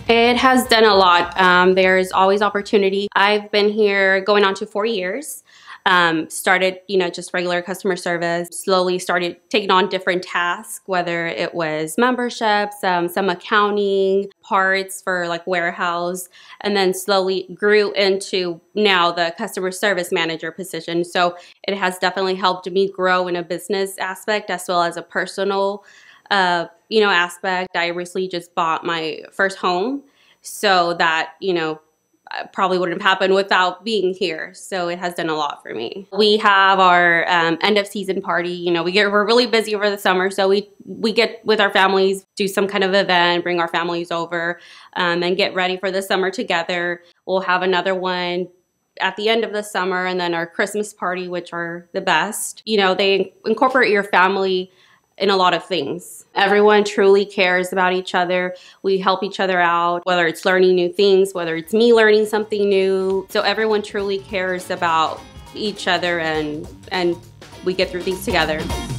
It has done a lot. There's always opportunity. I've been here going on to 4 years. Started, just regular customer service, slowly started taking on different tasks, whether it was memberships, some accounting, parts for like warehouse, and then slowly grew into now the customer service manager position. So it has definitely helped me grow in a business aspect as well as a personal, aspect. I recently just bought my first home, so that, probably wouldn't have happened without being here. So it has done a lot for me. We have our end of season party. We're really busy over the summer, so we get with our families, do some kind of event, bring our families over, and get ready for the summer together. We'll have another one at the end of the summer, and then our Christmas party, which are the best. They incorporate your family in a lot of things. Everyone truly cares about each other. We help each other out, whether it's learning new things, whether it's me learning something new. So everyone truly cares about each other, and we get through things together.